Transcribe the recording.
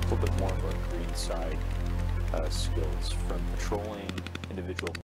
little bit more of our green side skills from patrolling individual